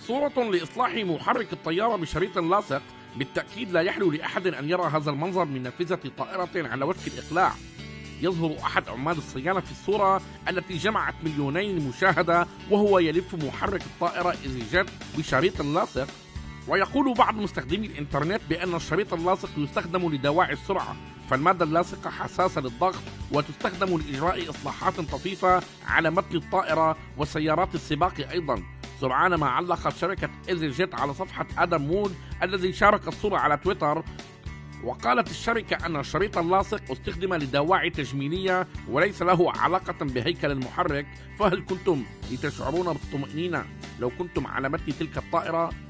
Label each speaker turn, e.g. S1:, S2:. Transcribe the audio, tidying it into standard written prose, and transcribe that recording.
S1: صورة لإصلاح محرك الطيارة بشريط لاصق. بالتأكيد لا يحلو لأحد أن يرى هذا المنظر من نافذة طائرة على وشك الإقلاع. يظهر أحد عمال الصيانة في الصورة التي جمعت مليونين مشاهدة وهو يلف محرك الطائرة إيزي-جيت بشريط لاصق. ويقول بعض مستخدمي الإنترنت بأن الشريط اللاصق يستخدم لدواعي السرعة، فالمادة اللاصقة حساسة للضغط وتستخدم لإجراء إصلاحات طفيفة على متن الطائرة وسيارات السباق أيضا. سرعان ما علقت شركة إيزي-جيت على صفحة آدم مود الذي شارك الصورة على تويتر، وقالت الشركة أن الشريط اللاصق استخدم لدواعي تجميلية وليس له علاقة بهيكل المحرك. فهل كنتم لتشعرون بالطمأنينة لو كنتم على متن تلك الطائرة؟